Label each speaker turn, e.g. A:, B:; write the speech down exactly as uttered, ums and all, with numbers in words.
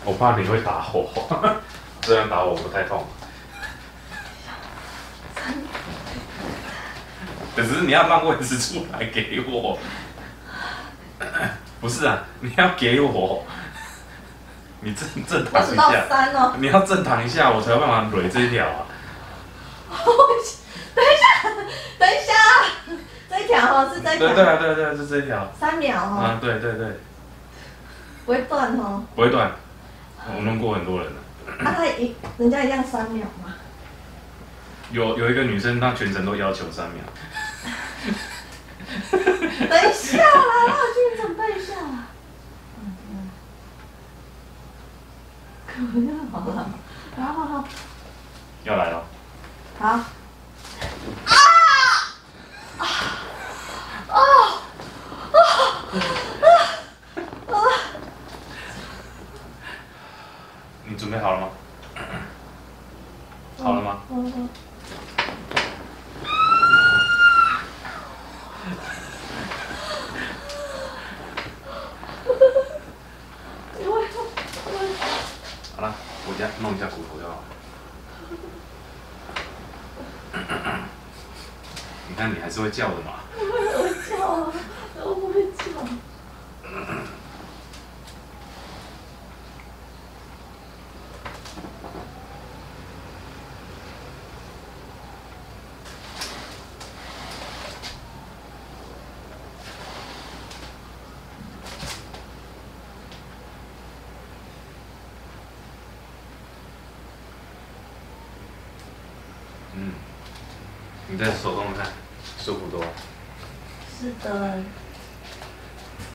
A: 我怕你会打我，这样打我不太痛。可是你要让位置出来给我，不是啊，你要给我，你正正躺一下，
B: 哦、
A: 你要正躺一下，我才有办法捋这一条啊。
B: 等一下，等一下，这一条哦是这一条。
A: 对对啊对对是这一条。
B: 三秒哦。
A: 啊对对对。
B: 不会断哦。
A: 不会断，我弄过很多人了。
B: 啊，他一人家一样三秒吗？
A: 有有一个女生，她全程都要求三秒。
B: 等一下啦，让我去准备一下啦。嗯嗯。好了，好好好。
A: 要来了。
B: 好。啊！啊！啊！啊！啊！
A: 你准备好了吗？好了吗？
B: 嗯嗯。
A: 好了，我家弄一下骨头就好了。你看，你还是会叫的嘛。
B: 我会叫啊，我不会叫。
A: 嗯，你再手动看，舒服多。
B: 是的。